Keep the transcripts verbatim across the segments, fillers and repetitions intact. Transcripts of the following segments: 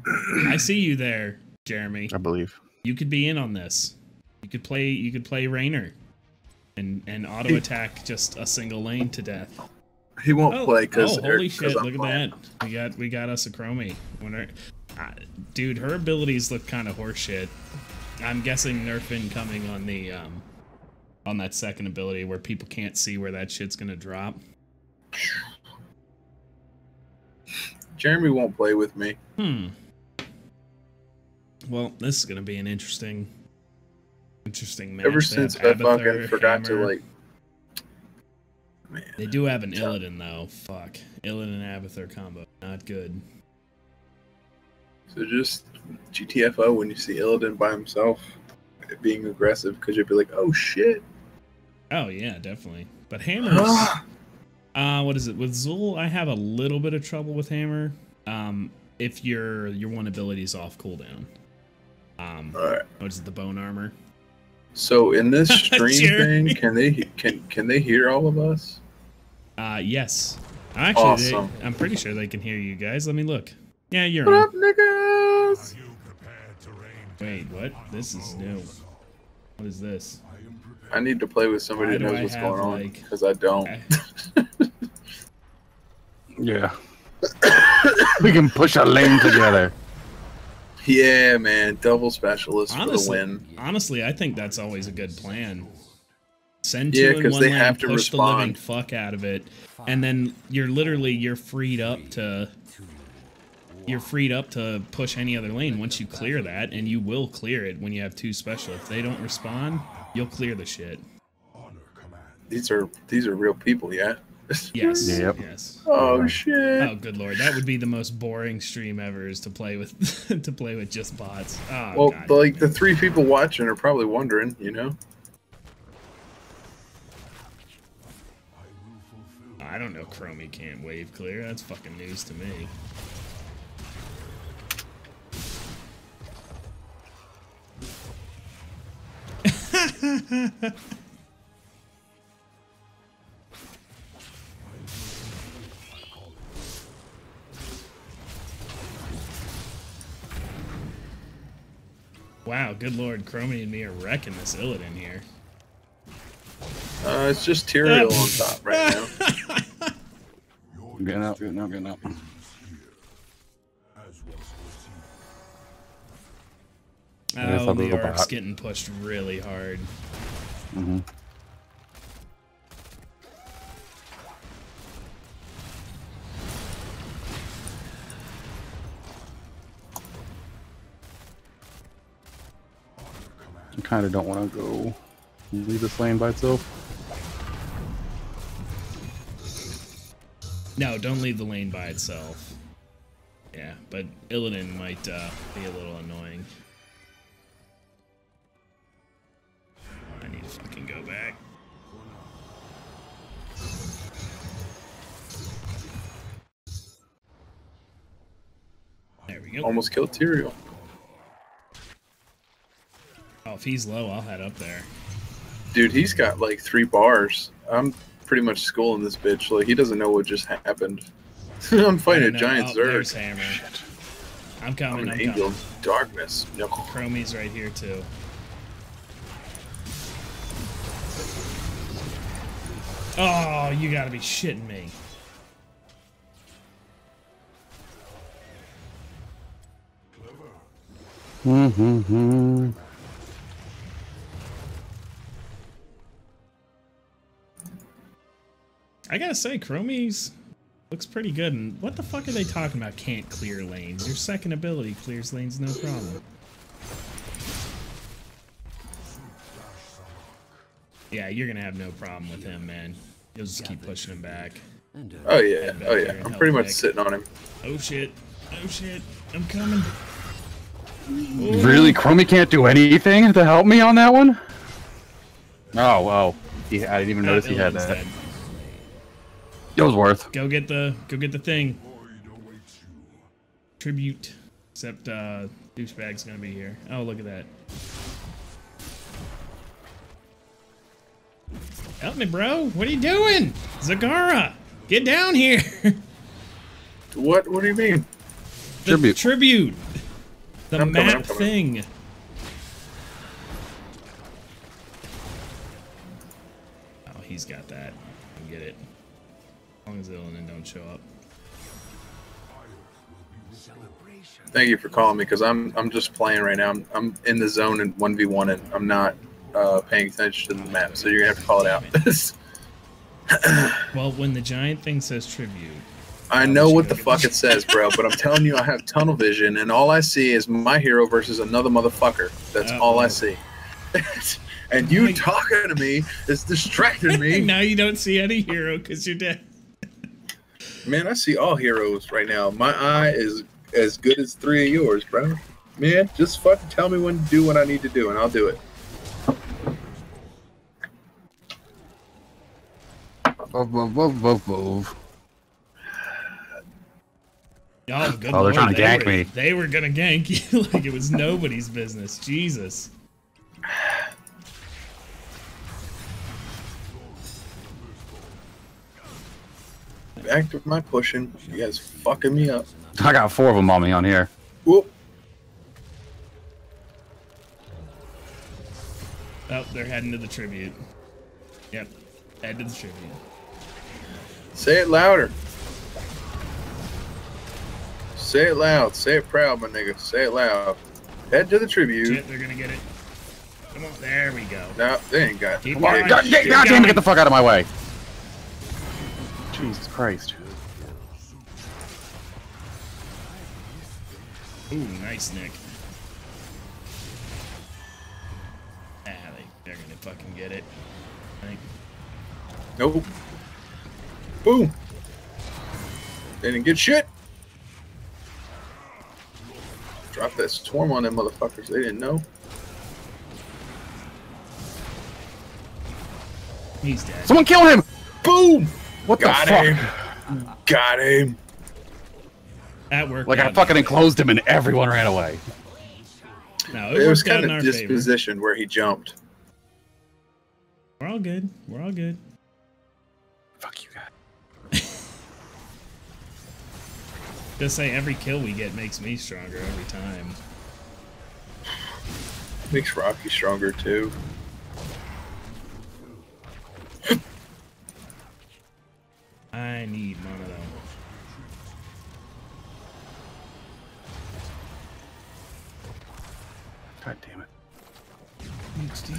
I see you there, Jeremy. I believe you could be in on this. You could play. You could play Rainer, and and auto attack just a single lane to death. He won't oh, play because. Oh, holy shit! Look at that. We got we got us a Chromie. Wonder, uh, dude, her abilities look kind of horseshit. I'm guessing nerf incoming on the um, on that second ability where people can't see where that shit's gonna drop. Jeremy won't play with me. Hmm. Well, this is gonna be an interesting, interesting match. Ever since I fucking forgot to like. Man, they do have an Illidan though. Fuck, Illidan and Abathur combo, not good. So just G T F O when you see Illidan by himself being aggressive, because you'd be like, oh shit. Oh yeah, definitely. But Hammer's. uh, what is it with Zul? I have a little bit of trouble with Hammer. Um, if your your one ability's off cooldown. Um, All right. What is it? The bone armor. So in this stream thing, can they can can they hear all of us? Uh, yes. Actually, Awesome. they, I'm pretty sure they can hear you guys. Let me look. Yeah, you're What on. up, niggas? Wait, what? This is new. What is this? I need to play with somebody Why that do knows I what's have, going on, like- because I don't. yeah. We can push a lane together. Yeah, man, double specialist Honestly, for the win. honestly, I think that's always a good plan. Send Yeah, two in 'cause one they lane, have to push the living respond. fuck out of it, and then you're literally you're freed up to you're freed up to push any other lane once you clear that, and you will clear it when you have two special. If they don't respond, you'll clear the shit. These are these are real people, yeah. Yes. Yep. Yes. Oh shit. Oh, good lord, that would be the most boring stream ever, is to play with to play with just bots. Oh, Well, God. the, like the three people watching are probably wondering, you know. I don't know. Chromie can't wave clear. That's fucking news to me. Wow, good lord, Chromie and me are wrecking this Illidan here. Uh, it's just Tyrael on top right now. Getting out, getting out, getting out. Oh, the little Ark's bot. getting pushed really hard. Mm-hmm. I kind of don't want to go leave this lane by itself. No, don't leave the lane by itself. Yeah, but Illidan might uh, be a little annoying. I need to fucking go back. There we go. Almost killed Tyrael. Oh, if he's low, I'll head up there. Dude, he's got like three bars. I'm pretty much schooling this bitch. Like, he doesn't know what just happened. I'm fighting a know. giant Oh, there's Zerg. Hammer. I'm I'm coming, an I'm angel coming. of darkness. No. Chromie's right here, too. Oh, you gotta be shitting me. Mm-hmm. I gotta say, Chromie's looks pretty good. And what the fuck are they talking about? Can't clear lanes. Your second ability clears lanes, no problem. Yeah, you're gonna have no problem with him, man. You'll just keep pushing him back. Oh yeah, Head back oh here yeah. and I'm help pretty much back. sitting on him. Oh shit. Oh shit. I'm coming. Really, Chromie can't do anything to help me on that one? Oh wow, he, I didn't even notice he had Illidan's that. dead. It was worth. Go get the go get the thing. Tribute. Except uh douchebag's gonna be here. Oh, look at that. Help me, bro. What are you doing? Zagara! Get down here! What? What do you mean? The Tribute. Tribute. The I'm map coming, I'm coming. thing. Oh, he's got that. I get it. As long as Illidan don't show up. Thank you for calling me because I'm I'm just playing right now. I'm I'm in the zone in one v one and I'm not uh, paying attention to the map. So you're gonna have to call it out. Well, when the giant thing says tribute. I know what the fuck it says, bro, but I'm telling you, I have tunnel vision, and all I see is my hero versus another motherfucker. That's Uh-oh. all I see. And you talking to me is distracting me. Now you don't see any hero because you're dead. Man, I see all heroes right now. My eye is as good as three of yours, bro. Man, just fucking tell me when to do what I need to do, and I'll do it. Woof, woof, woof, woof, woof. Oh, good Oh, Lord. they're trying to they gank were, me. They were gonna gank you like it was nobody's business. Jesus. Back to my pushing. You guys fucking me up. I got four of them on me on here. Whoop. Oh, they're heading to the tribute. Yep, head to the tribute. Say it louder. Say it loud. Say it proud, my nigga. Say it loud. Head to the tribute. Shit, they're gonna get it. Come on, there we go. No, they ain't got it. Keep Come on, going. God, Keep God, God damn going. it, get the fuck out of my way. Jesus Christ. Ooh, nice, Nick. Ah, they, they're gonna fucking get it. I think. Nope. Boom. They didn't get shit. Drop that swarm on them motherfuckers. They didn't know. He's dead. Someone kill him! Boom. What Got the fuck? him. Got him. That worked. Like I out fucking in our enclosed him and everyone ran away. favor. No, it, It was worked out kind in of our favor. dispositioned where he jumped. We're all good. We're all good. Fuck you guys. Just say every kill we get makes me stronger every time. Makes Rocky stronger too. I need one of them. God damn it. Thanks, team.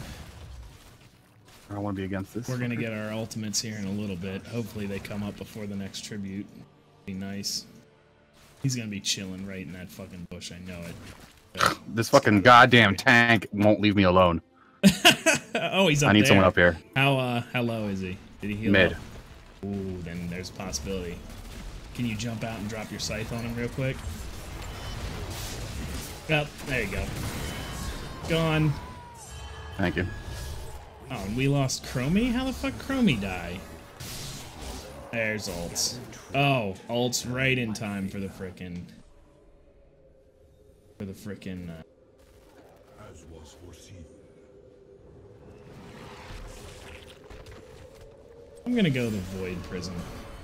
I don't want to be against this. We're gonna get our ultimates here in a little bit. Hopefully they come up before the next tribute. Be nice. He's gonna be chilling right in that fucking bush. I know it. But This fucking goddamn tank won't leave me alone. oh, he's up I need there. someone up here. How uh, how low is he? Did he heal Mid. up? Ooh, then there's a possibility. Can you jump out and drop your scythe on him real quick? Yep, there you go. Gone. Thank you. Oh, and we lost Chromie? How the fuck Chromie die? There's ults. Oh, ults right in time for the frickin' for the frickin' uh, As was foreseen. I'm gonna go the Void Prism.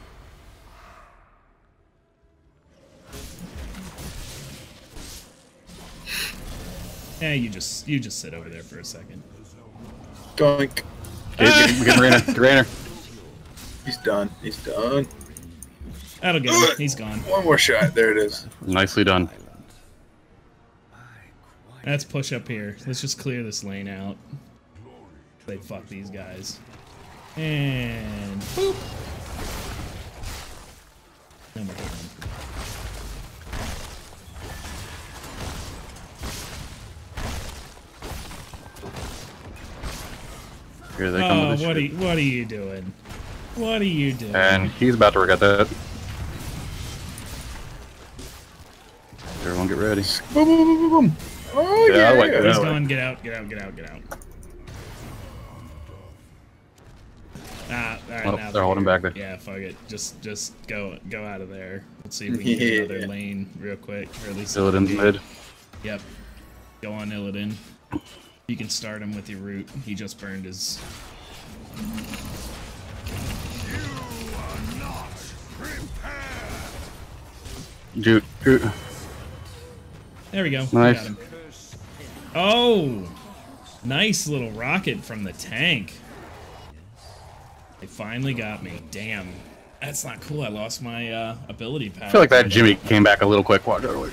Yeah, you just you just sit over there for a second. Doink. Get, get, get Rainer. Get Rainer. He's done. He's done. That'll get him. He's gone. One more shot. There it is. Nicely done. Let's push up here. Let's just clear this lane out. They fuck these guys. And boop. Then we're done. Here they come Oh, with this what are shit. you, what are you doing? What are you doing? And he's about to regret that. Everyone get ready. Boom, boom, boom, boom, boom. Oh, Yeah, yeah. I like that. He's Yeah. going. Get out. Get out. Get out. Get out. Ah, all right, Oh, now they're holding here. back there. Yeah, fuck it. Just, just go, go out of there. Let's see if we can get Yeah. another lane real quick, or at least. Illidan's mid. Yep. Go on Illidan. You can start him with your root. He just burned his. Dude, dude. There we go. Nice. We got him. Oh! Nice little rocket from the tank. They finally got me. Damn. That's not cool. I lost my uh, ability power. I feel like that Jimmy came back a little quick. Watch earlier.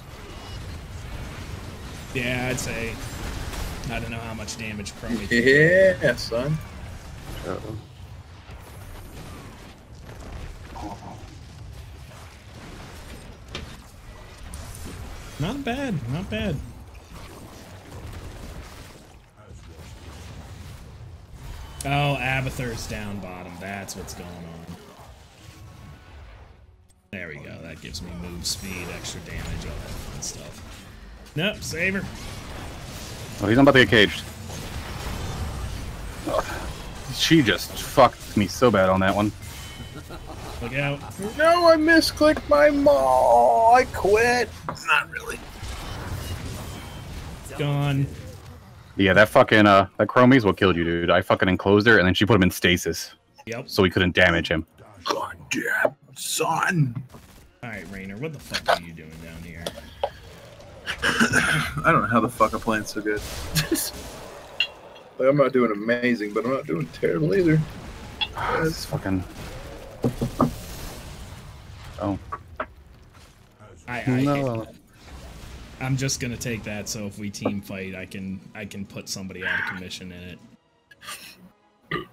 Yeah, I'd say. I don't know how much damage Chromie. Yeah, son. Uh, Not bad. Not bad. Oh, Abathur's down bottom. That's what's going on. There we go. That gives me move speed, extra damage, all that fun stuff. Nope, save her. Oh, he's about to get caged. Ugh. She just fucked me so bad on that one. Look out. No, I misclicked my maul. I quit. Not really. Gone. Yeah, that fucking, uh, that Chromie's what killed you, dude. I fucking enclosed her, and then she put him in stasis. Yep. So we couldn't damage him. God damn, son. Alright, Rainer, what the fuck are you doing down here? I don't know how the fuck I'm playing so good. Like, I'm not doing amazing, but I'm not doing terrible either. It's fucking... Oh. I, I, No. I'm just gonna take that, so if we team fight, I can I can put somebody out of commission in it.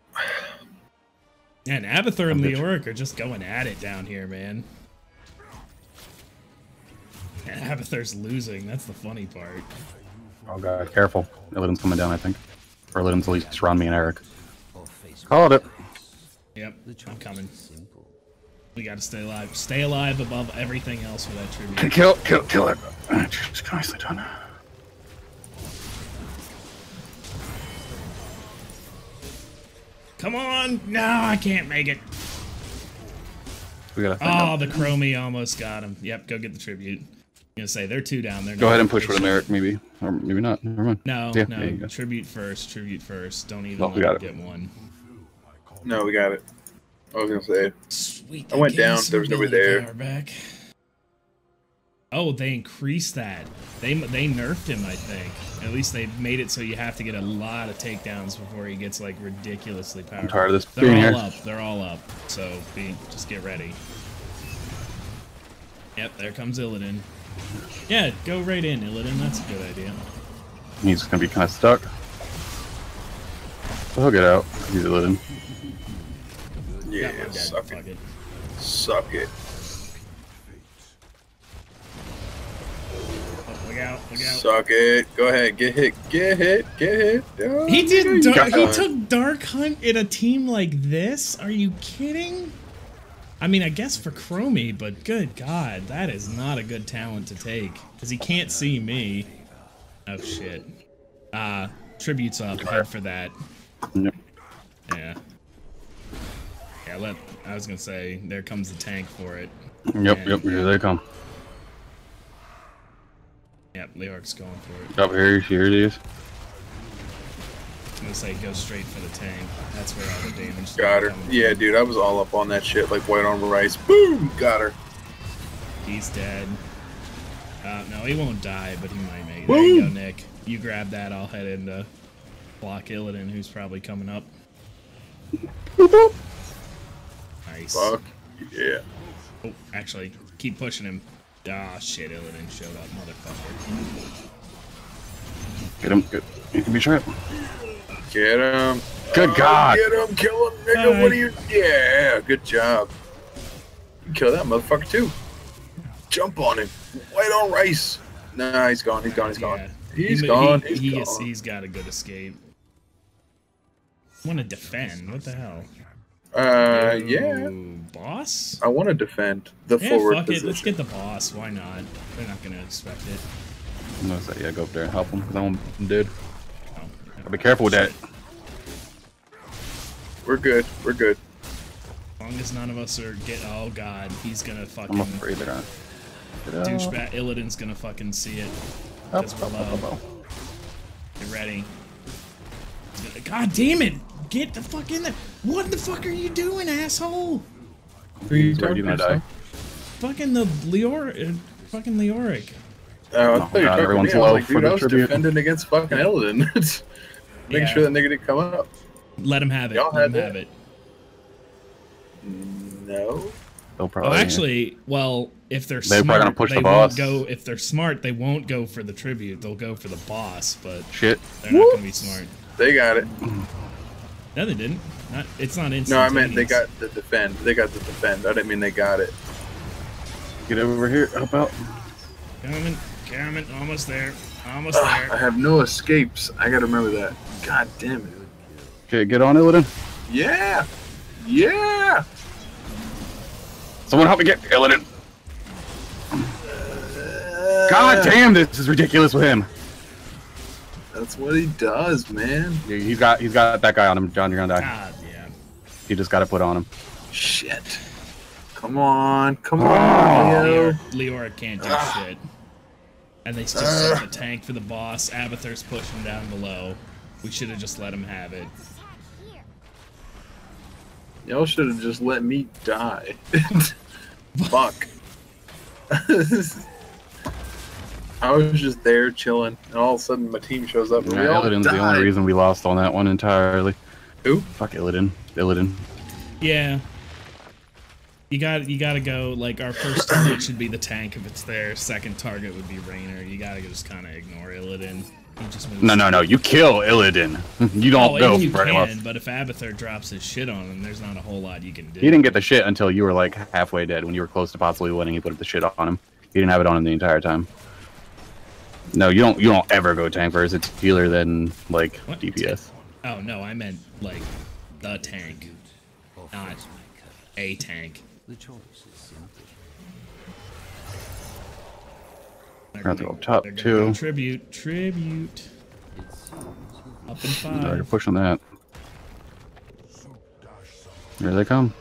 And Abathur and Leoric are just going at it down here, man. And Abathur's losing. That's the funny part. Oh god, careful. Illidan's coming down, I think. Or Illidan's at least around me and Eric. Called it. Yep, I'm coming. We gotta stay alive. Stay alive above everything else for that tribute. Kill, kill, kill it. Just nicely done. Come on! No, I can't make it. We gotta Oh, the Chromie almost got him. Yep, go get the tribute. I'm gonna say they're two down there. Go ahead and push for the Eric, maybe. Or maybe not. Never mind. No, yeah, no. Tribute first. Tribute first. Don't even Oh, let we got them it. get one. No, we got it. I was gonna say. Sweet. I went they gave down, us there was nobody ability there. power Back. Oh, they increased that. They they nerfed him, I think. At least they made it so you have to get a lot of takedowns before he gets like ridiculously powerful. I'm tired of this They're being all here. up. They're all up. So be just get ready. Yep, there comes Illidan. Yeah, go right in, Illidan. That's a good idea. He's gonna be kind of stuck. So he'll get out. He's Illidan. Yeah, Got one dead. suck Fuck it. it. Suck it. Oh, look out! Look out! Suck it. Go ahead. Get hit. Get hit. Get hit. Oh, He did. you Dar got he one. took Dark Hunt in a team like this. Are you kidding? I mean, I guess for Chromie, but good God, that is not a good talent to take because he can't see me. Oh shit. Uh, tributes up. Head for that. Yep. Yeah. Yeah. Let. I was gonna say there comes the tank for it. Yep, And- yep, here they come. Yep. Leoric's going for it. Up here, here it is. I'm gonna say go straight for the tank. That's where all the damage is Got her. coming Yeah, from. dude, I was all up on that shit like white on rice. Boom! Got her. He's dead. Uh, no, he won't die, but he might make it. There you go, Nick. You grab that, I'll head into block Illidan, who's probably coming up. Nice. Fuck. Yeah. Oh, actually, keep pushing him. Ah, shit, Illidan showed up, motherfucker. Get him. Good. You can be trapped. Get him. Good Oh, God. Get him. Kill him, nigga. Alright. What are you? Yeah. Good job. You kill that motherfucker too. Jump on him. White on rice. Nah, he's gone. He's gone. He's gone. Yeah. He's he, gone. He, He's he gone. Is, he's got a good escape. Want to defend? What the hell? Uh, yeah. Ooh, boss? I want to defend the Yeah, forward fuck position. it. Let's get the boss. Why not? They're not gonna expect it. I'm gonna say, yeah, go up there and help him. Cause I'm dead. Oh, Gotta be careful with that. We're good. We're good. As long as none of us are get. Oh god, he's gonna fucking. I'm afraid they're gonna. Get out. Douchebag Illidan's gonna fucking see it. Up, Because we're up, up, up, low. up. Get ready. He's gonna- God damn it! Get the fuck in there! What the fuck are you doing, asshole? Who you He's already talking gonna to, die. Fucking the Leor, uh, fucking Leoric. Uh, I Oh, thought you were God, talking everyone's to me. I was low like, for dude, the I was tribute. defending against fucking Illidan. Making Yeah. sure that nigga didn't come up. Let him have it. Y'all Let had him have that? it. No. They'll Oh, probably. actually, well, if they're They're probably smart, gonna push they the won't boss. go. If they're smart, they won't go for the tribute. They'll go for the boss, but Shit. they're not gonna be smart. They got it. No, they didn't. Not. It's not instant. No, I meant they got the defend. They got the defend. I didn't mean they got it. Get over here. Help out. Coming, coming, almost there, almost Ugh, I there. have no escapes. I gotta remember that. God damn it. Okay, get on Illidan. Yeah. Yeah. Someone help me get Illidan. Uh, God damn, this is ridiculous with him. That's what he does, man. Yeah, he's got he's got that guy on him. John, you're gonna die. God, yeah. You just gotta put on him. Shit. Come on. Come Oh. on, Leo. Leora, Leora can't do Ah. shit. And they just Ah. set the tank for the boss. Abathur's pushing down below. We should have just let him have it. Y'all should have just let me die. Fuck. I was just there chilling, and all of a sudden my team shows up and Yeah, we all Illidan's the only died. reason we lost on that one entirely. Who? Fuck Illidan. Illidan. Yeah. You got you got to go. Like our first target should be the tank if it's there. Second target would be Raynor. You got to just kind of ignore Illidan. He just moves. No, no, no. You kill Illidan. You don't Oh, go you for anyone can, else. but if Abathur drops his shit on him, there's not a whole lot you can do. He didn't get the shit until you were like halfway dead. When you were close to possibly winning, he put the shit on him. He didn't have it on him the entire time. No, you don't. You don't ever go tank first. It's healer then like What? D P S. Oh no, I meant like the tank, not a tank. The choice is simple. They're Gonna have to gonna- go top they're gonna two. go Tribute, tribute. Up in Already five. push on that. Here they come.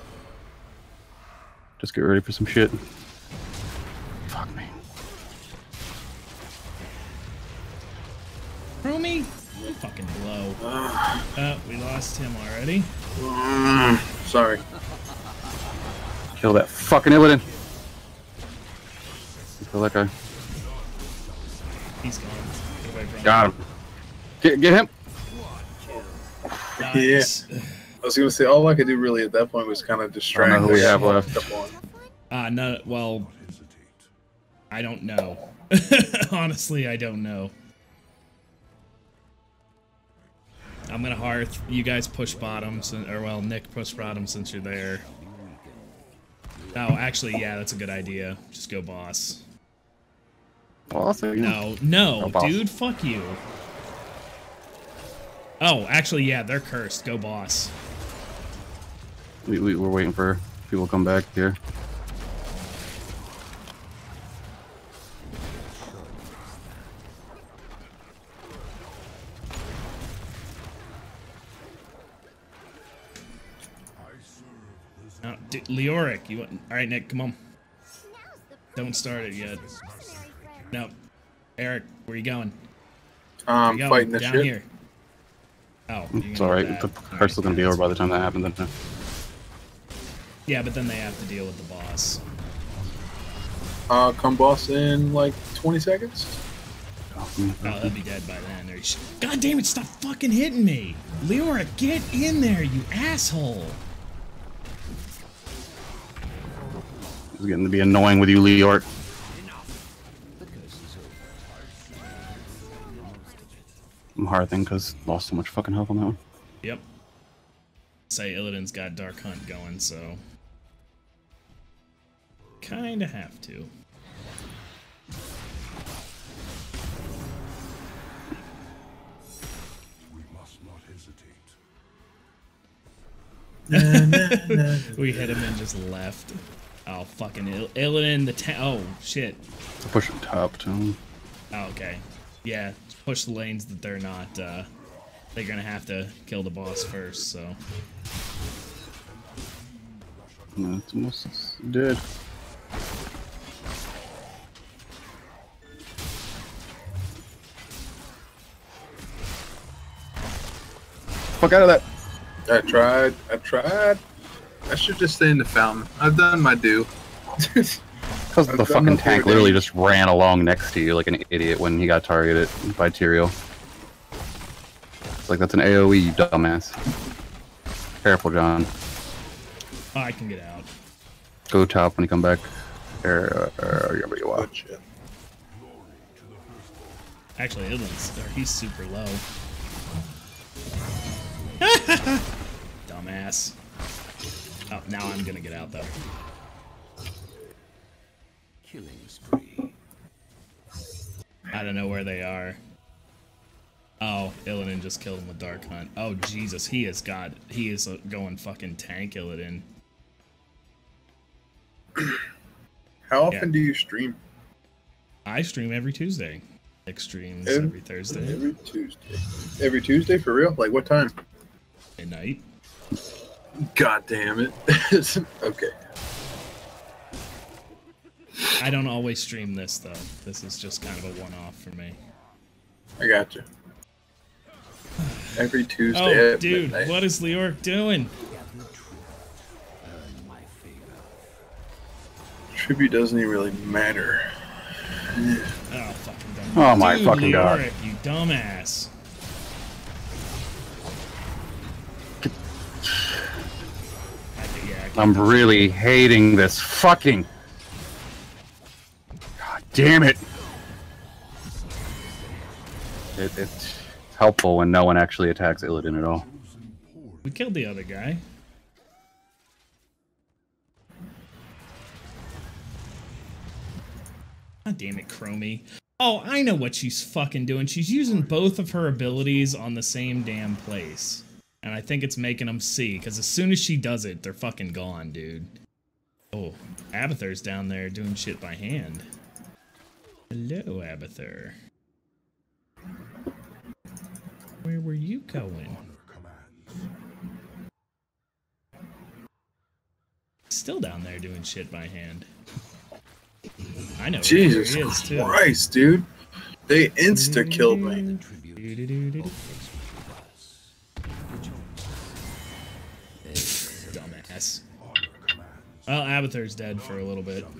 Just get ready for some shit. Fuck me. Chromie, you fucking blow. Uh, we lost him already. Mm, sorry. Kill that fucking Illidan. Kill that guy. He's gone. Get away from Got him. Get, get him. him. Nice. I was gonna say all I could do really at that point was kind of distract. I don't know who we the have guy left. up on. Uh, no, well, I don't know. Honestly, I don't know. I'm gonna hearth. You guys push bottom, sin- or well, Nick push bottom since you're there. Oh, actually, yeah, that's a good idea. Just go boss. Awesome. No, no, Go boss. dude, fuck you. Oh, actually, yeah, they're cursed. Go boss. We, we, we're waiting for people to come back here. No, D- Leoric, you want? All right, Nick, come on. Don't start it yet. No, Eric, where you going? Where Um, you going? fighting this Down shit. here. Oh, you're It's gonna alright. do The that. car's still gonna be over by the time that happens. Then. Yeah, but then they have to deal with the boss. Uh, come boss in like twenty seconds. Oh, they'll be dead by then. Or sh- God damn it! Stop fucking hitting me, Leora. Get in there, you asshole. It's getting to be annoying with you, Leort. I'm hearthing because lost so much fucking health on that one. Yep. Say Illidan's got Dark Hunt going, so kinda have to. We must not hesitate. We hit him and just left. Oh, fucking Il- Illidan, the ta- oh, shit. Push him top too. Oh, okay. Yeah, push the lanes that they're not, uh, they're gonna have to kill the boss first, so. No, it's almost dead. Fuck out of that. I tried. I tried. I should just stay in the fountain. I've done my due. Because the I've done fucking the tank four literally damage. just ran along next to you like an idiot when he got targeted by Tyrael. It's like, that's an A O E, you dumbass. Careful, John. Oh, I can get out. Go top when you come back. There, uh, wherever you are. Good shit. Actually, Idlin's, or he's super low. Dumbass. Oh, now I'm gonna get out though. Killing spree. I don't know where they are. Oh, Illidan just killed him with Dark Hunt. Oh, Jesus, he has got... He is uh, going fucking tank Illidan. How often Yeah. do you stream? I stream every Tuesday. Nick streams Every- every Thursday. Every Tuesday. Every Tuesday, for real? Like, what time? Midnight. God damn it. Okay. I don't always stream this, though. This is just kind of a one-off for me. I got you. Every Tuesday Oh, at dude, midnight. what is Leoric doing? Earn my favor. Tribute doesn't even really matter. Oh, fucking dumb. Oh my Dude, fucking god. Leoric, you dumbass. I think- yeah, I can't I'm do really hating this fucking... God damn it! it it's helpful when no one actually attacks Illidan at all. We killed the other guy. God damn it, Chromie. Oh, I know what she's fucking doing. She's using both of her abilities on the same damn place. And I think it's making them see, because as soon as she does it, they're fucking gone, dude. Oh, Abathur's down there doing shit by hand. Hello, Abathur. Where were you going? Still down there doing shit by hand. I know Jesus where he is, too. Christ, dude. They insta-killed me. Dumbass. Well, Abathur's dead for a little bit.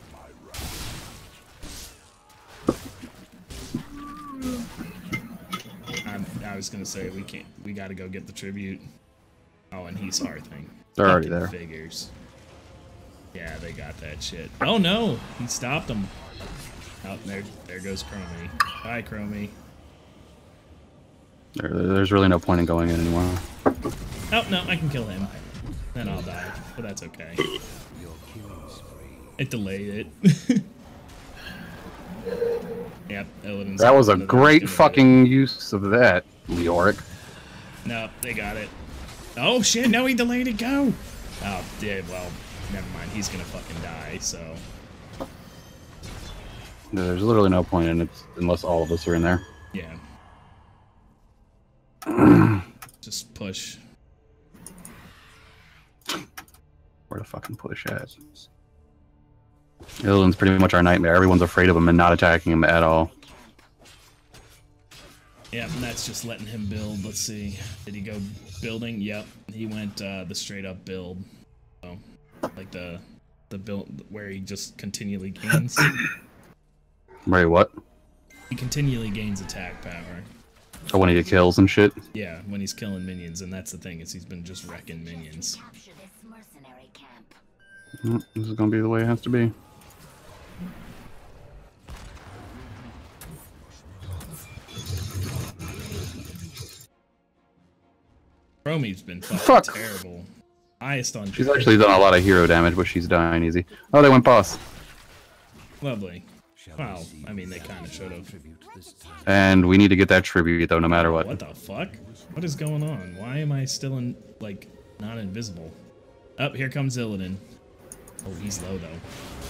I'm, I was gonna say we can't. We gotta go get the tribute. Oh, and he's Hearthing. They're already Fucking there. Figures. Yeah, they got that shit. Oh no, he stopped him. Oh, there, there goes Chromie. Bye, Chromie. There, there's really no point in going in anymore. Oh no, I can kill him. Then I'll die, but that's okay. It delayed it. Yep, Illidan's That was a Illidan's great gonna do fucking use of that, Leoric. it. No, they got it. Oh shit, no, he delayed it, go! Oh, yeah, well, never mind, he's gonna fucking die, so... There's literally no point in it unless all of us are in there. Yeah. Just push. Where to fucking push at? Illidan's pretty much our nightmare. Everyone's afraid of him and not attacking him at all. Yep, and that's just letting him build. Let's see. Did he go building? Yep. He went uh, the straight up build. So, like the the build where he just continually gains. Wait, what? He continually gains attack power. Oh, when he get kills and shit? Yeah, when he's killing minions, and that's the thing, is he's been just wrecking minions. Capture this mercenary camp. Mm, This is gonna be the way it has to be. Chromie's been fucking Fuck. terrible. Highest on She's actually done a lot of hero damage, but she's dying easy. Oh, they went boss. Lovely. Well, I mean, they kind of should have. And we need to get that tribute, though, no matter what. What the fuck? What is going on? Why am I still in, like, not invisible? Up, here comes Illidan. Oh, he's low, though.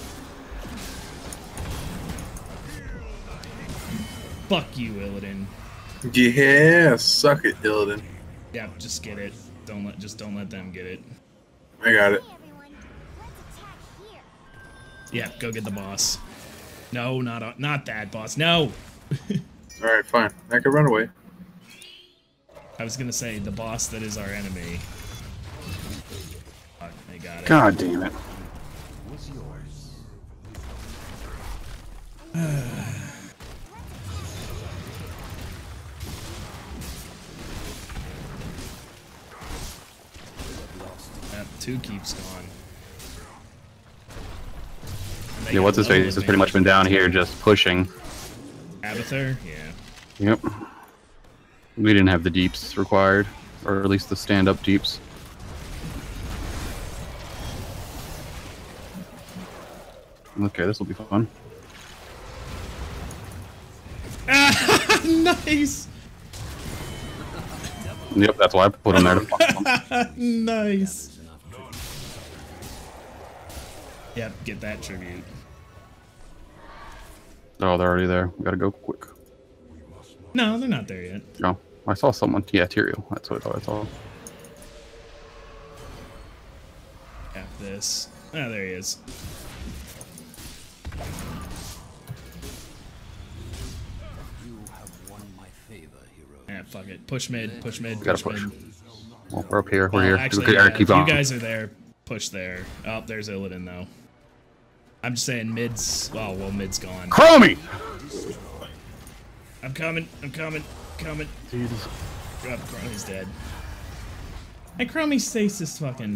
Fuck you, Illidan. Yeah, suck it, Illidan. Yeah, just get it. Don't let, just don't let them get it. I got it. Hey everyone, let's attack here. Yeah, go get the boss. No, not uh, not that boss. No. Alright, fine. I can run away. I was gonna say the boss that is our enemy. Fuck, they got it. God damn it. two keeps gone. Yeah, what's his face has pretty much been down here just pushing. Abathur? Yeah. Yep. We didn't have the deeps required, or at least the stand-up deeps. Okay, this will be fun. Nice! Yep, that's why I put him there to fuck him. Nice. Yep, get that tribute. Oh, they're already there. We gotta go quick. No, they're not there yet. No, I saw someone. Yeah, Tyrael. That's what I thought I saw. Got this. Oh, there he is. You have won my favor, hero. Yeah, fuck it. Push mid, push mid, We gotta push push. mid. Well, we're up here. We're Well, here. actually, we yeah, gotta keep if on. you guys are there, push there. Oh, there's Illidan, though. I'm just saying mid's... Oh, well, mid's gone. Chromie! I'm coming. I'm coming. Coming. Jesus. Oh, Chromie's dead. And Chromie stasis fucking...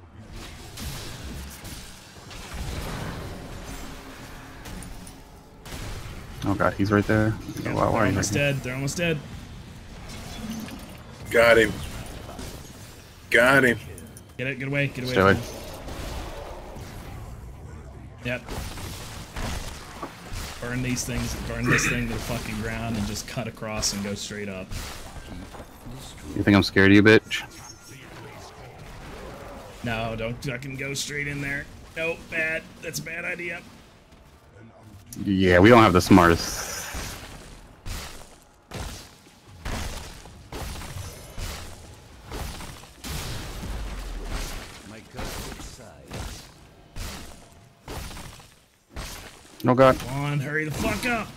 Oh god, he's right there. Yeah, wow, they're why are you almost right here? dead. They're almost dead. Got him. Got him. Get it. Get away. Get away. Stay away. from him. Yep. Burn these things. Burn this thing to the fucking ground and just cut across and go straight up. You think I'm scared of you, bitch? No, don't fucking go straight in there. Nope, bad. That's a bad idea. Yeah, we don't have the smartest. My gut size. Oh god. Come on, hurry the fuck up.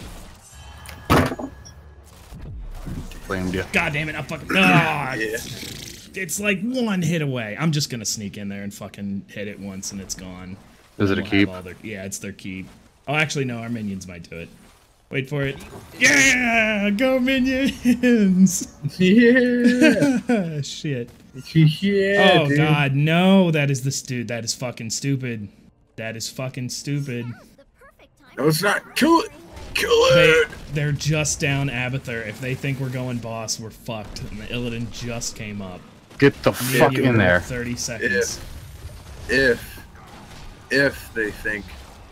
Blamed you. God damn it, I'm fucking. Ah, Yeah. It's like one hit away. I'm just gonna sneak in there and fucking hit it once and it's gone. Is it a We'll have keep? all their- yeah, it's their keep. Oh, actually, no, our minions might do it. Wait for it. Yeah! Go minions! Yeah. Shit. Yeah. Oh dude. god, no! That is the stu- That is fucking stupid. That is fucking stupid. The perfect time. No, it's not. Kill it. Kill They, it. they're just down Abathur. If they think we're going boss, we're fucked. And the Illidan just came up. Get the I'm gonna fuck give you in there. thirty seconds. If, if they think.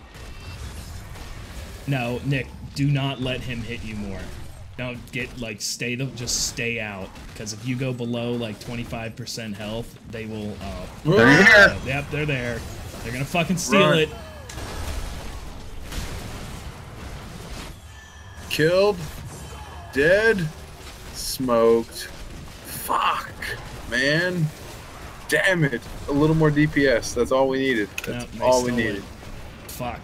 No, Nick, do not let him hit you more. Don't get, like, stay the, just stay out. Because if you go below, like, twenty-five percent health, they will, uh... They're here. Yep, they're there. They're gonna fucking steal Run. it. Killed. Dead. Smoked. Fuck, man. Damn it. A little more D P S. That's all we needed. That's Nope, they all we stole needed. it. Fuck.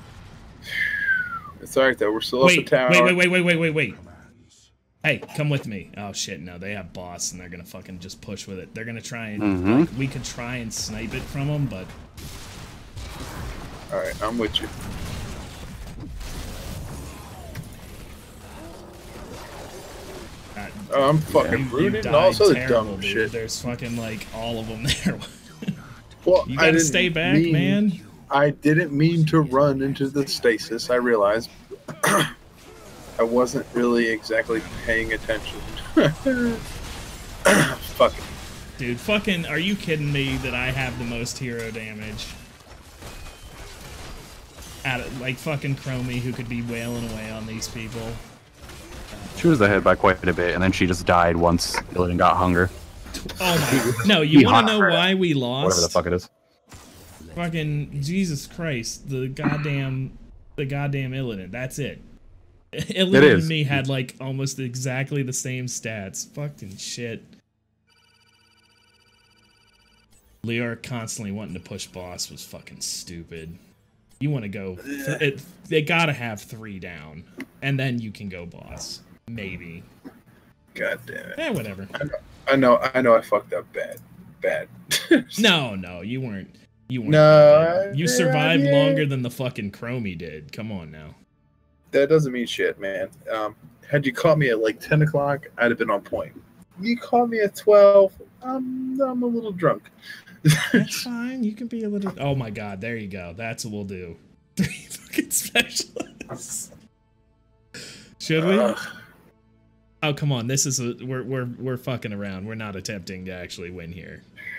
It's alright though. We're still Wait, up the tower. wait, wait, wait, wait, wait, wait, wait. Hey, come with me. Oh shit, no, they have boss and they're gonna fucking just push with it. They're gonna try and, Mhm. like, we could try and snipe it from them, but... Alright, I'm with you. Uh, Oh, I'm fucking you, you rooted and all this died other terrible, dumb dude. shit. There's fucking, like, all of them there. Well, You I gotta didn't stay back, mean- man. I didn't mean to run into the stasis, I realized. I wasn't really exactly paying attention. Fuck it. Dude, fucking, are you kidding me that I have the most hero damage? Out of, like, fucking Chromie, who could be wailing away on these people. She was ahead by quite a bit, and then she just died once Illidan got hunger. Oh my... No, you He wanna know hot- why we lost? Whatever the fuck it is. Fucking Jesus Christ, the goddamn, the goddamn Illidan. That's it. Illidan is. and me had like almost exactly the same stats. Fucking shit. Leor constantly wanting to push boss was fucking stupid. You want to go? Th it, they gotta have three down, and then you can go boss. Maybe. God damn it. Eh, whatever. I know, I know I fucked up bad. Bad. No, no, you weren't. You weren't. No, You I- survived yeah. longer than the fucking Chromie did. Come on now. That doesn't mean shit, man. Um, had you caught me at like ten o'clock, I'd have been on point. You caught me at twelve, I'm, I'm a little drunk. That's fine. You can be a little. Oh my god, there you go. That's what we'll do. Three fucking specialists. Should we? Ugh. Oh come on, this is a we're we're we're fucking around. We're not attempting to actually win here.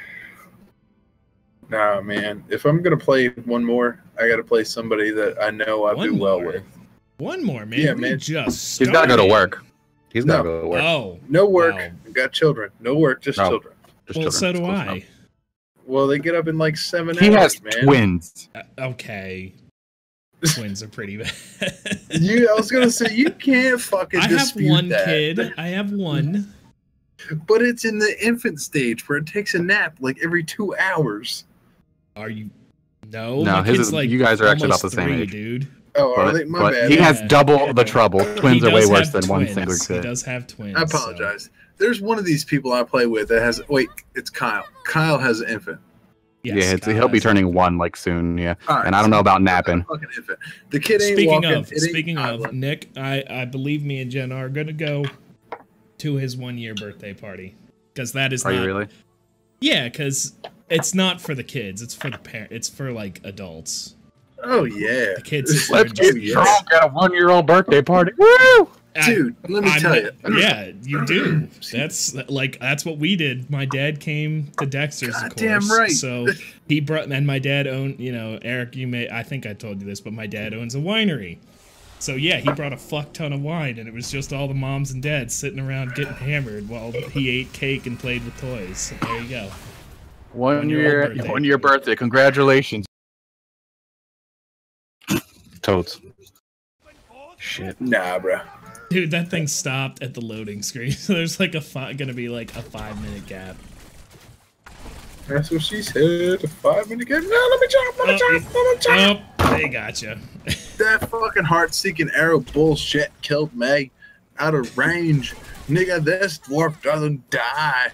Nah, man. If I'm gonna play one more, I gotta play somebody that I know I One do well more? with. One more, man. Yeah, We man. just He's got to go to started. work. He's got to No. go to work. Oh, No work. wow. Got children. No work. Just No. children. Just Well, children. so do Close I. enough. Well, they get up in like seven He hours, has man. twins. Uh, okay. Twins are pretty bad. You, I was gonna say you can't fucking I have dispute one that. kid. I have one. But it's in the infant stage where it takes a nap like every two hours. Are you? No, No, my his kid's is- like you guys are actually about almost the same three, age. dude. Oh, are But, they? My but bad. he has Yeah. double the trouble. Twins He are way does worse have than one twins. single He kid. does have twins. I so- apologize. There's one of these people I play with that has. Wait, it's Kyle. Kyle has an infant. Yes, yeah, it's, God, he'll be that's- turning one like soon. Yeah, All right, and I don't know about napping. Fucking infant. The kid ain't Speaking walking. of, it ain't speaking of, toddling. Nick, I I believe me and Jen are gonna go to his one year birthday party because that is Are not. you really? Yeah, because it's not for the kids. It's for the parent. It's for like adults. Oh yeah, The kids sit there Let's and get just- yes. drunk at a one-year-old birthday party. Woo! I- dude. Let me I tell mean, you. Yeah, you do. That's like that's what we did. My dad came to Dexter's, of Goddamn course. right. So he brought, and my dad owned. You know, Eric, you may. I think I told you this, but my dad owns a winery. So yeah, he brought a fuck ton of wine, and it was just all the moms and dads sitting around getting hammered while he ate cake and played with toys. So there you go. One One-year-old year, birthday. one year birthday. Congratulations, toads. Shit. Nah, bro. Dude, that thing stopped at the loading screen. So there's like a fi- gonna be like a five minute gap. That's what she said. A five minute game. No, let me jump. Let me Oh, jump. Let me jump. Oh, they gotcha. That fucking heart-seeking arrow bullshit killed me out of range. Nigga, this dwarf doesn't die.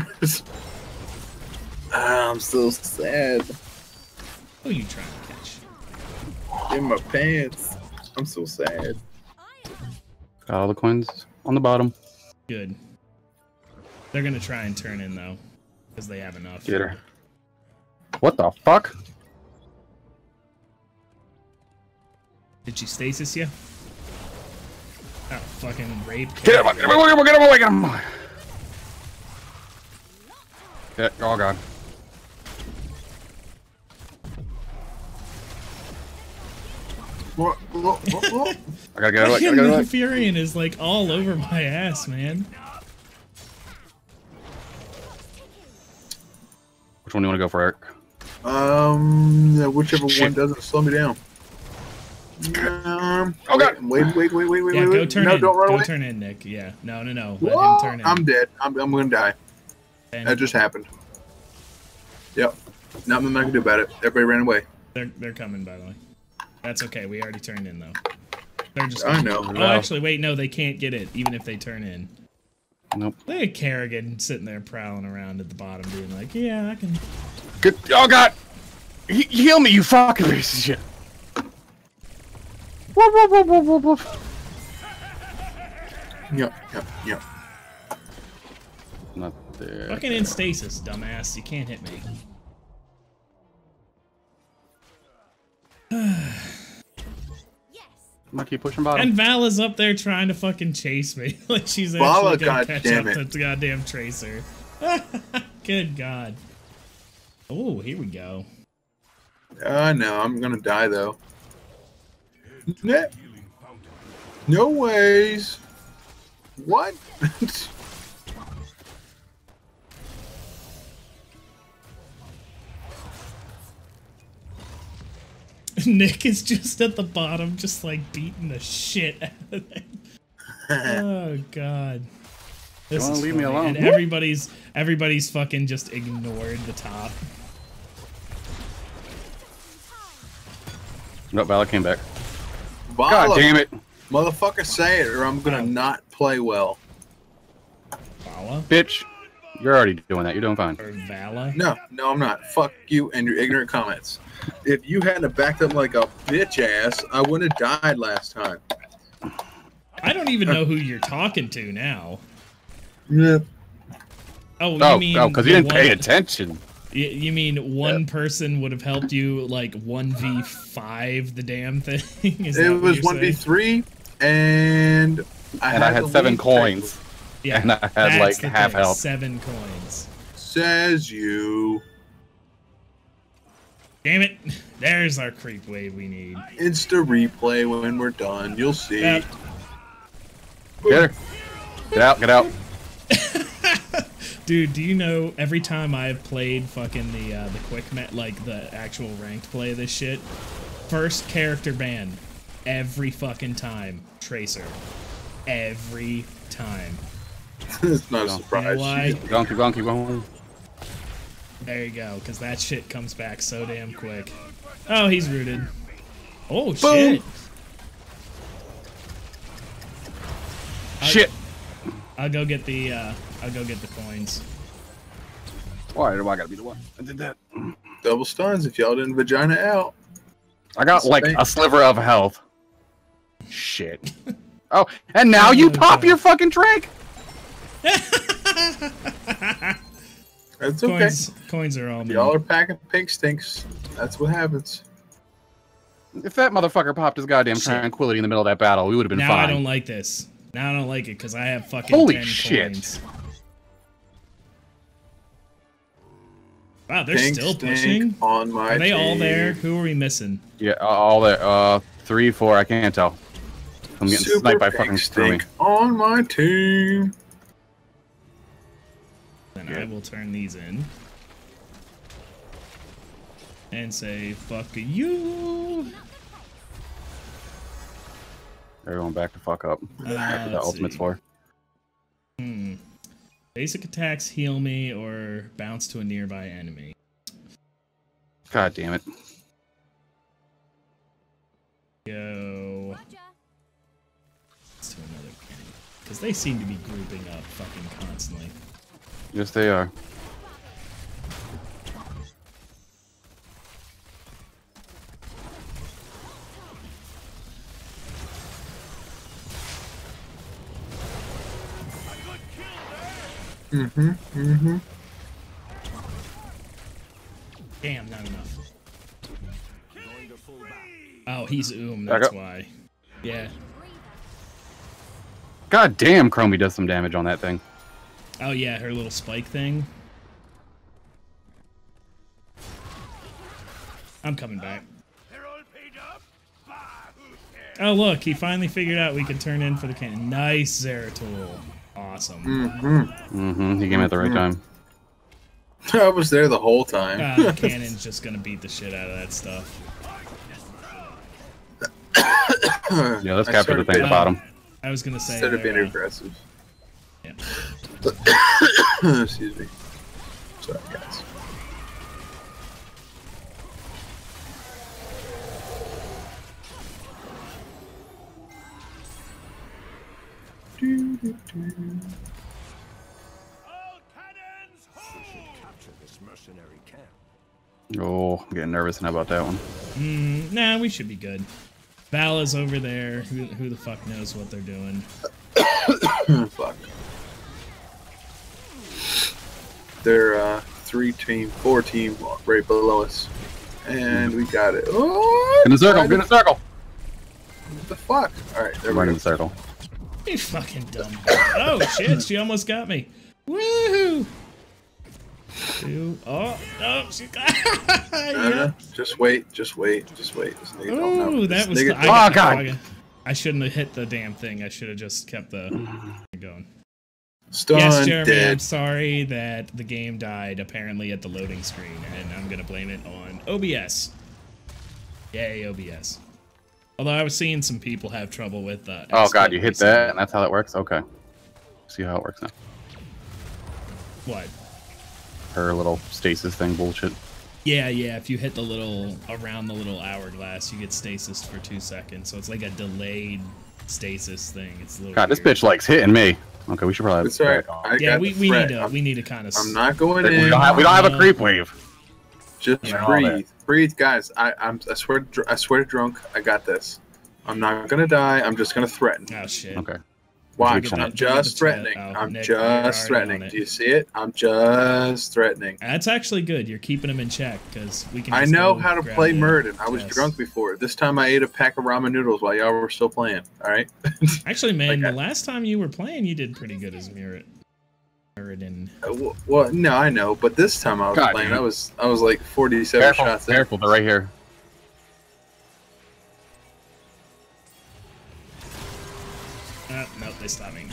I'm so sad. Who you trying to catch? In my pants. I'm so sad. Got all the coins on the bottom. Good. They're gonna try and turn in though, because they have enough. Get her. What the fuck? Did she stasis you? Oh, fucking rape. Get him! Get him away! Get him away! Get him away! Yeah, oh god. What? What? What? What? I gotta get it. I Fucking gotta get the it. Furion is like all over my ass, man. Which one do you want to go for, Eric? Um, yeah, whichever Shit. one doesn't slow me down. Um, Oh, God. Wait, wait, wait, wait, wait, Yeah, wait. go wait. turn no, in. don't run Go away. turn in, Nick. Yeah. No, no, no. Let Whoa, him turn in. I'm dead. I'm, I'm gonna die. And That just happened. Yep. Nothing I can do about it. Everybody ran away. they're they're coming, by the way. That's okay. We already turned in though. They're just. I know. Oh, actually, wait. No, they can't get it, even if they turn in. Nope. Look at Kerrigan sitting there prowling around at the bottom, being like, "Yeah, I can." Good. Oh god! He heal me, you fucking piece of shit! Whoop, whoop, whoop, whoop, whoop, whoop. Yep, yep, yep. Not there. Fucking in stasis, dumbass. You can't hit me. I'm gonna keep pushing bottom. And Val is up there trying to fucking chase me. Like she's Vala, actually gonna catch goddamn up it. to the goddamn Tracer. Good God. Oh, here we go. Uh, no, I'm gonna die though. No, no ways. What? Nick is just at the bottom, just like beating the shit out of it. Oh God. This wanna is leave me funny. alone? And everybody's everybody's fucking just ignored the top. Nope, Vala came back. Vala, God damn it! motherfucker, say it, or I'm gonna Oh. not play well. Vala Bitch! You're already doing that. You're doing fine. or Vala? No, no, I'm not. Fuck you and your ignorant comments. If you hadn't backed up like a bitch ass, I wouldn't have died last time. I don't even know who you're talking to now. Yeah. Oh, you Oh, mean oh, because you the didn't pay one- attention. You, you mean one yep. person would have helped you like one v five the damn thing? Is it was one v three, and I and had, I had seven coins. Paper. Yeah, and I had like half thing. health. Seven coins. Says you. Damn it! There's our creep wave we need. Insta replay when we're done. You'll see. Yep. Get her. Get out. Get out. Dude, do you know every time I've played fucking the uh, the quick met like the actual ranked play of this shit, first character ban, every fucking time, Tracer, every time. It's not a surprise. You know why? Keep going, keep going, keep going. There you go, because that shit comes back so damn quick. Oh, he's rooted. Oh, Boom. shit. Shit. I'll, I'll go get the, uh, I'll go get the coins. Why do I gotta be the one? I did that. Double stuns if y'all didn't vagina out. I got like a sliver of health. Shit. Oh, and now you pop your fucking drink. That's okay. Coins, coins are all me. Y'all are packing pink stinks. That's what happens. If that motherfucker popped his goddamn tranquility in the middle of that battle, we would have been now fine. Now I don't like this. Now I don't like it because I have fucking Holy ten shit. coins. Wow, they're Pink still stink pushing? On my are they team. all there? Who are we missing? Yeah, all there. Uh, three, four. I can't tell. I'm getting Super sniped by pink fucking stink Screwy. on my team. Then I will turn these in. And say, fuck you. Everyone back the fuck up. Uh, After the ultimate's see. for. Hmm. Basic attacks heal me or bounce to a nearby enemy. God damn it. Go. Let's do another Kenny. Because they seem to be grouping up fucking constantly. Yes, they are. Mm-hmm. Mm-hmm. Damn, not enough. Oh, he's Oom, that's why. Yeah. God damn, Chromie does some damage on that thing. Oh yeah, her little spike thing. I'm coming back. Oh look, he finally figured out we can turn in for the cannon. Nice, Zeratul. Awesome. Mm-hmm. Mm-hmm. He came at the right time. I was there the whole time. uh, the cannon's just gonna beat the shit out of that stuff. Yeah, let's capture the thing at the bottom. I was gonna say Instead of being uh, aggressive. Yeah. Excuse me. Sorry, guys. Do, do, do. Oh, I'm getting nervous now about that one. Mm, nah, we should be good. Vala's over there. Who, who the fuck knows what they're doing? Fuck. They're uh, three team, four team right below us. And we got it. Oh, in the circle, get in the circle! What the fuck? Alright, there we Right go. in the circle. You fucking dumb. Oh shit, she almost got me. Woohoo! Two. Oh, no, she got No, no, just wait, just wait, just wait. This nigga don't know. Ooh, This that was nigga the, don't- I Oh, God. I, I shouldn't have hit the damn thing. I should have just kept the going. Stun, Yes, Jeremy, I'm dead. sorry that the game died apparently at the loading screen, and I'm gonna blame it on O B S. Yay, O B S. Although I was seeing some people have trouble with uh Oh god, you hit recently. that, and that's how that works? Okay. See how it works now. What? Her little stasis thing bullshit. Yeah, yeah, if you hit the little, around the little hourglass, you get stasis for two seconds. So it's like a delayed stasis thing. It's a little God, weird. this bitch likes hitting me. Okay, we should probably... It's alright. I Yeah, got we, the we threat. need to, I'm, we need to kind of... I'm not going We in. don't have, we don't have a creep wave. Just You're all there. breathe. Breathe, guys. I, I'm, I swear, to, dr- I swear to drunk, I got this. I'm not gonna die. I'm just gonna threaten. Oh, shit. Okay. Watch, Get I'm the- just get the threatening. chat. Oh, I'm Nick, you're already just on threatening. it. Do you see it? I'm just threatening. That's actually good. You're keeping him in check because we can. I just know go how to grab play the Murden. I was chest. drunk before. This time I ate a pack of ramen noodles while y'all were still playing. All right. Actually, man, Like the I- last time you were playing, you did pretty good as Murid. Muradin. Uh, w- Well, no, I know, but this time I was God, playing. dude. I was I was like forty-seven Careful, shots in. careful, they're right here. Uh, nope, they stopped me.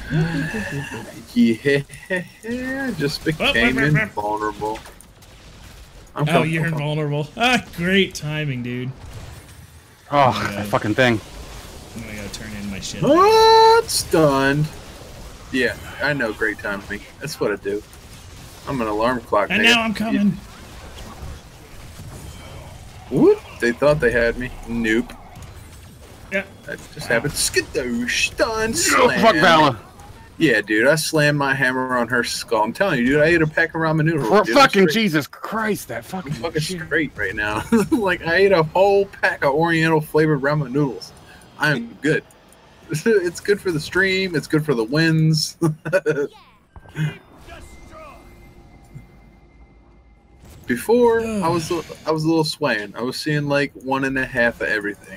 Yeah, just became invulnerable. I'm Oh, coming, you're I'm coming. invulnerable. Ah, great timing, dude. Oh, Yeah. that fucking thing. I'm gonna go turn in my shit. What? Stunned. Yeah, I know. Great timing. That's what I do. I'm an alarm clock. And nigga. now I'm coming. Whoop! They thought they had me. Nope. Yeah. That just happened. Skadoosh. Stun. Oh, Slam. fuck Vala. Yeah, dude. I slammed my hammer on her skull. I'm telling you, dude. I ate a pack of ramen noodles. For dude. I'm fucking straight. Jesus Christ, that fucking I'm fucking shit. straight right now. Like, I ate a whole pack of Oriental flavored ramen noodles. I'm good. It's good for the stream. It's good for the wins. Before, I was I was a little swaying. I was seeing like one and a half of everything.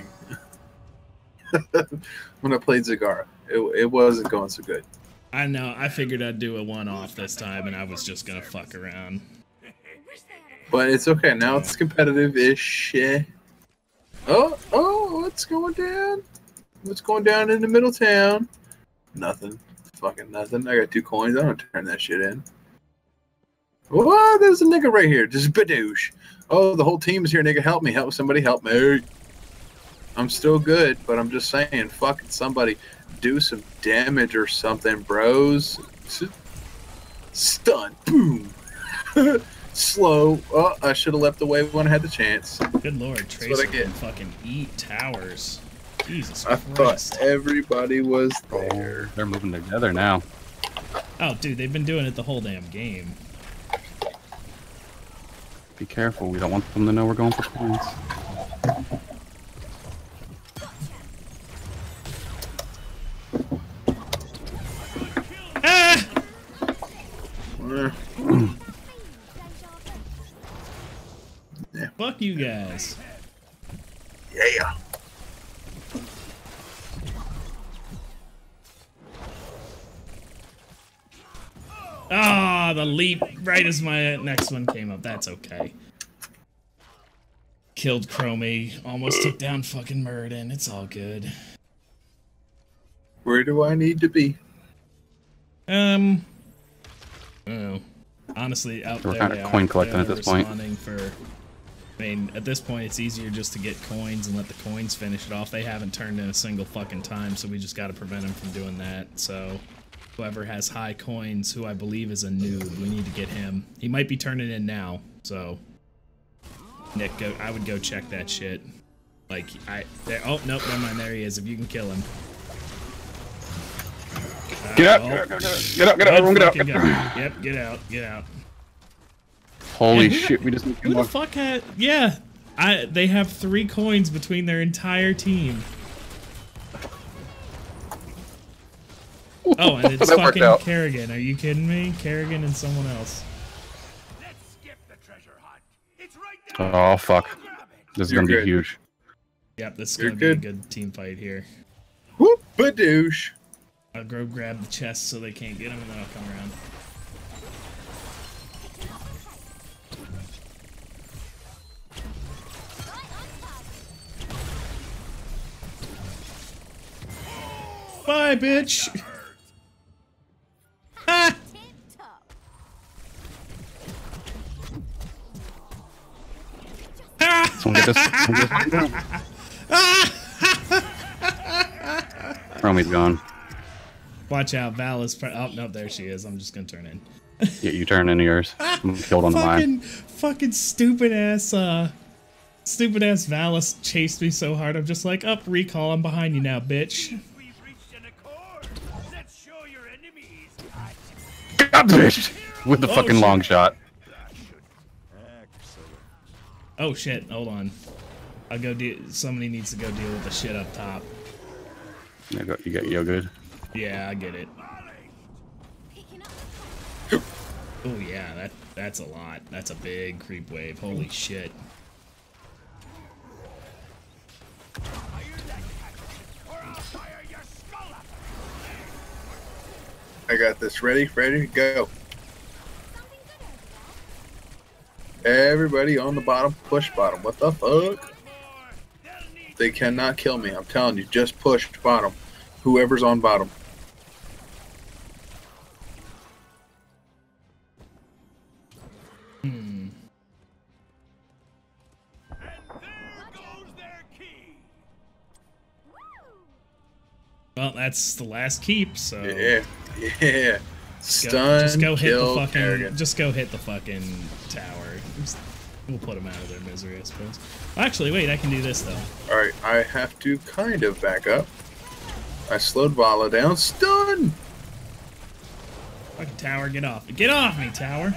When I played Zagara, it, it wasn't going so good. I know. I figured I'd do a one-off this time, and I was just gonna fuck around. But it's okay. Now it's competitive-ish. Yeah. Oh, oh, what's going down? What's going down in the middle town? Nothing. Fucking nothing. I got two coins. I don't turn that shit in. Whoa, there's a nigga right here. Just badoosh. Oh, the whole team's here, nigga. Help me. Help somebody. Help me. I'm still good, but I'm just saying, fucking somebody do some damage or something, bros. Stun. Boom. Slow. Oh, I should have left away when I had the chance. Good lord, what I Tracer get. can fucking eat towers. Jesus I Christ. thought everybody was there. They're moving together now. Oh, dude, they've been doing it the whole damn game. Be careful, we don't want them to know we're going for coins. Ah! Uh, Fuck you guys. yeah. Ah, the leap right as my next one came up. That's okay. Killed Chromie. Almost took down fucking Muradin. It's all good. Where do I need to be? Um. Oh. Honestly, out We're there. kinda they are. coin collecting They at are this point. responding For, I mean, at this point, it's easier just to get coins and let the coins finish it off. They haven't turned in a single fucking time, so we just got to prevent them from doing that. So, whoever has high coins, who I believe is a noob, we need to get him. He might be turning in now, so Nick, go. I would go check that shit. Like, I. There, oh nope, never mind. There he is. If you can kill him. Uh, Get up! well, Get up! Get up! Get up! good Everyone get fucking up! go. Yep, get out. Get out. Holy And who shit! the- We just need Who two the more. fuck had? Yeah, I. They have three coins between their entire team. Oh, and it's That worked fucking out. Kerrigan. Are you kidding me? Kerrigan and someone else. Let's skip the treasure hunt. It's right there. Oh fuck! This is You're gonna good. be huge. Yep, this is You're gonna good. be a good team fight here. Whoop, badoosh. I'll go grab the chest so they can't get him, and then I'll come around. Bye, bitch. Ah! Tip-top. Ah! Someone get this. Someone get this. Romy's gone. Watch out, Val is. Pre oh no, there she is. I'm just gonna turn in. Yeah, you turn into yours. I'm killed on the fucking, line. fucking stupid ass, uh, stupid ass Valis chased me so hard. I'm just like, up, recall. I'm behind you now, bitch. We've reached an accord. Let's show your enemies. God, bitch! With the Oh, fucking shit. long shot. Oh shit, hold on. I'll go deal. Somebody needs to go deal with the shit up top. You got, you got yo good. Yeah, I get it. Picking up. Oh yeah, that that's a lot. That's a big creep wave. Holy shit. I got this. Ready? Ready? Go. Everybody on the bottom, push bottom. What the fuck? They cannot kill me. I'm telling you, just push bottom. Whoever's on bottom. Hmm. Well, that's the last keep, so Yeah, yeah. just go, Stun, just go hit the kill, fucking Kerrigan. just go hit the fucking tower. Just- we'll put them out of their misery, I suppose. Well, actually, wait, I can do this though. Alright, I have to kind of back up. I slowed Vala down. Stun! Fucking tower, get off. Get off me, tower.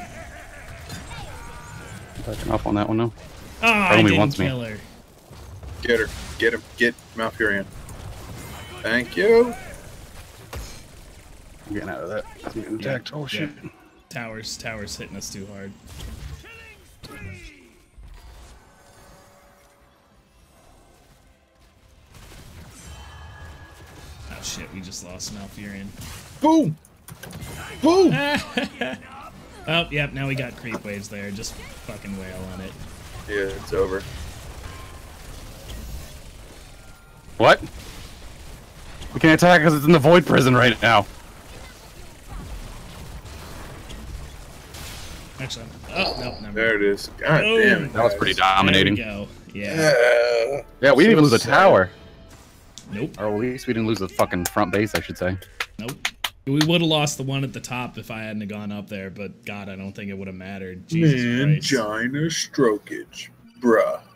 Backing off on that one now. Oh, I only didn't wants me. kill her. Get her. Get him. Get Malfurion. Thank you. I'm getting out of that. I'm getting attacked. Oh shit. Yeah. Towers, towers hitting us too hard. Oh shit, we just lost Malfurion. Boom! Boom! Oh, yep, now we got creep waves there. Just fucking wail on it. Yeah, it's over. What? We can't attack because it's in the void prison right now. Actually, oh, no, never There it is. God Oh. damn it. That was guys. pretty dominating. There we go. Yeah. Yeah. Yeah, we didn't even So lose a sad. tower. Nope. Or at least we didn't lose the fucking front base, I should say. Nope. We would have lost the one at the top if I hadn't have gone up there, but God, I don't think it would have mattered. Jesus Christ. Mangina strokage. Bruh.